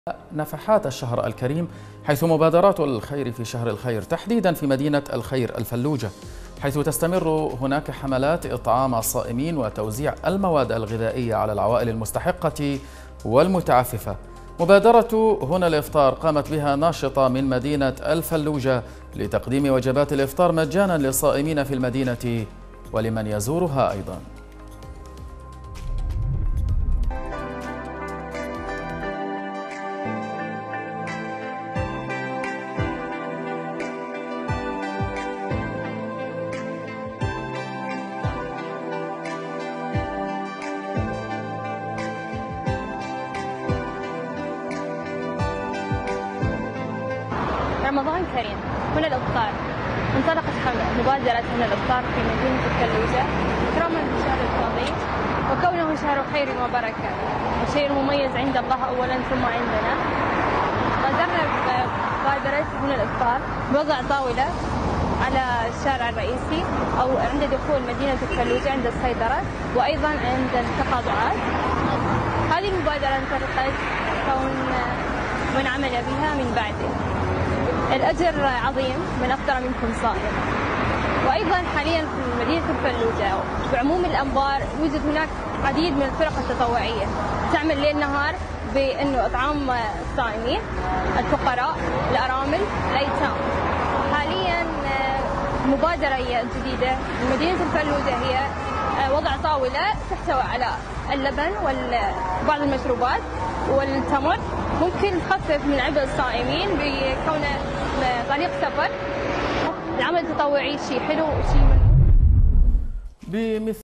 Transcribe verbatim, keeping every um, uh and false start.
نفحات الشهر الكريم، حيث مبادرات الخير في شهر الخير تحديدا في مدينة الخير الفلوجة، حيث تستمر هناك حملات إطعام الصائمين وتوزيع المواد الغذائية على العوائل المستحقة والمتعففة. مبادرة هنا الإفطار قامت بها ناشطة من مدينة الفلوجة لتقديم وجبات الإفطار مجانا للصائمين في المدينة ولمن يزورها أيضا. رمضان كريم، هنا الإفطار. انطلقت مبادرة هنا الإفطار في مدينة الفلوجة إكراما بالشهر الفضيل، وكونه شهر خير وبركة وشيء مميز عند الله أولا ثم عندنا. بادرنا بمبادرة هنا الإفطار بوضع طاولة على الشارع الرئيسي أو عند دخول مدينة الفلوجة عند السيطرة، وأيضا عند التقاطعات. هذه المبادرة انطلقت كون من عمل بها من بعده. الأجر عظيم من أفطر منكم صائم. وأيضا حاليا في مدينة الفلوجة بعموم الأنبار يوجد هناك عديد من الفرق التطوعية تعمل ليل نهار بأنه إطعام الصائمين، الفقراء، الأرامل، الأيتام. حاليا مبادرة جديدة من مدينة الفلوجة هي وضع طاولة تحتوي على اللبن وبعض المشروبات والتمر، ممكن تخفف من عبء الصائمين بكونه طريق سفر. العمل التطوعي شيء حلو وشيء من